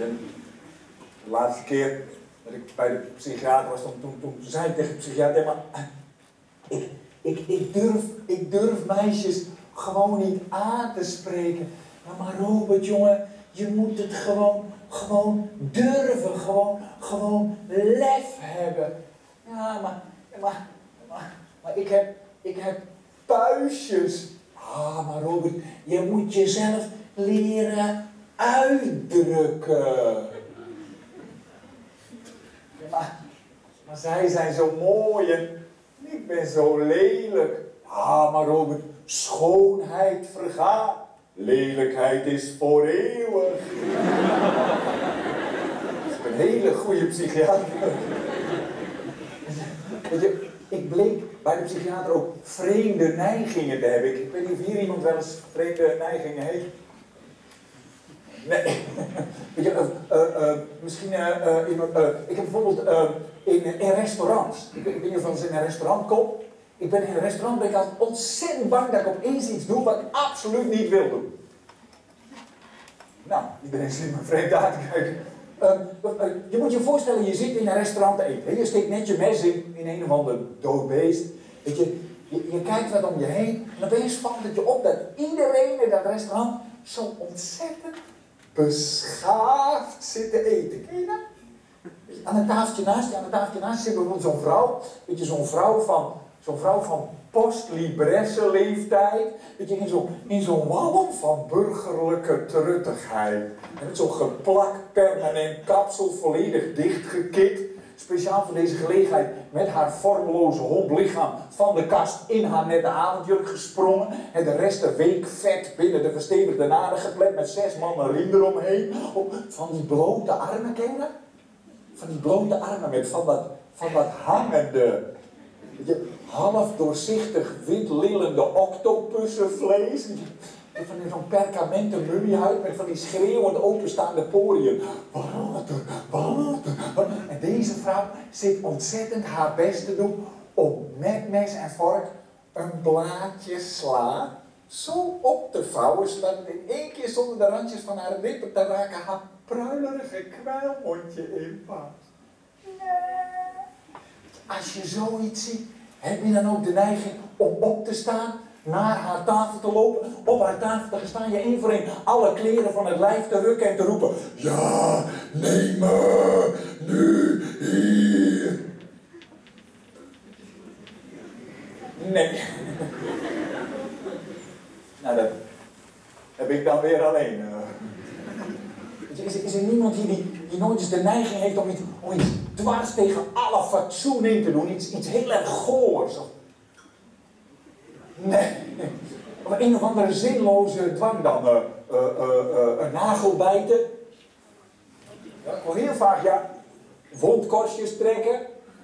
De laatste keer dat ik bij de psychiater was, toen zei ik tegen de psychiater, maar ik durf meisjes gewoon niet aan te spreken. Maar Robert, jongen, je moet het gewoon durven, gewoon lef hebben. Ja, maar ik heb puistjes. Ah, maar Robert, je moet jezelf leren uitdrukken. Ja, maar zij zijn zo mooi en ik ben zo lelijk. Ah, maar Robert, schoonheid vergaat. Lelijkheid is voor eeuwig. Dat is een hele goede psychiater. Weet je, ik bleek bij de psychiater ook vreemde neigingen te hebben. Ik weet niet of hier iemand wel eens vreemde neigingen heeft. Nee. Weet je, misschien iemand. Ik heb bijvoorbeeld in restaurants. Ik weet niet of eens in een restaurant kom. Ik ben in een restaurant ben ik altijd ontzettend bang dat ik opeens iets doe wat ik absoluut niet wil doen. Nou, iedereen zit me vreemd aan te kijken. Je moet je voorstellen, je zit in een restaurant te eten. Je steekt net je mes in een of ander dood beest. Weet je kijkt wat om je heen. En opeens valt het je op dat iedereen in dat restaurant zo ontzettend beschaafd zit te eten. Ken je dat? Aan het tafeltje naast zit bijvoorbeeld zo'n vrouw. Weet je, zo'n vrouw van post-libresse leeftijd. Weet je, in zo'n walm van burgerlijke truttigheid. En met zo'n geplakt permanent kapsel, volledig dichtgekikt. Speciaal voor deze gelegenheid met haar vormloze hondlichaam van de kast in haar nette avondjurk gesprongen. En de rest een week vet binnen de verstevigde naden geplet met 6 mannen riem eromheen. Van die blote armen, ken je dat? Van die blote armen met van dat hangende, half doorzichtig wit lillende octopussenvlees. Van zo'n perkamenten mummiehuid met van die schreeuwend openstaande poriën. Water. En deze vrouw zit ontzettend haar best te doen om met mes en vork een blaadje sla zo op te vouwen, zodat het in één keer zonder de randjes van haar lippen te raken haar pruilerige kwijlmondje inpast. Als je zoiets ziet, heb je dan ook de neiging om op te staan, naar haar tafel te lopen, op haar tafel te gaan staan, je één voor één alle kleren van het lijf te rukken en te roepen: ja, neem me nu hier. Nee. Nou, dat heb ik dan weer alleen. Is er niemand hier die nooit eens de neiging heeft om iets dwars tegen alle fatsoen in te doen? Iets heel erg goors? Nee. Of een of andere zinloze dwang dan. Een nagel bijten. Ja, ik hoor heel vaak, wondkorstjes trekken.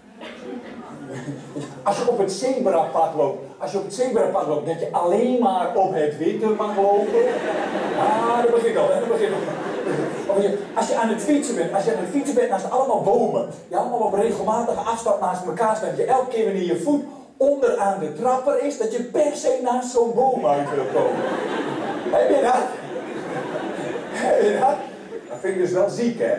Als je op het zebrapad loopt, dat je alleen maar op het witte mag lopen. Ah, dat begint al. Als je aan het fietsen bent naast allemaal bomen, die allemaal op regelmatige afstand naast elkaar staan, dat je elke keer wanneer je voet onderaan de trapper is, dat je per se naast zo'n boom uit wil komen. Heb je dat? Dat vind ik dus wel ziek, hè?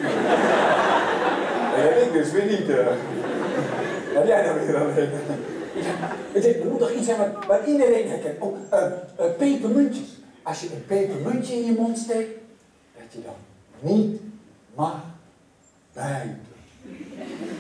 Dat heb ik dus weer niet. Heb jij nou weer alleen? Er moet toch iets zijn waar iedereen herkent. Pepermuntjes. Als je een pepermuntje in je mond steekt, dat je dan niet mag bijten.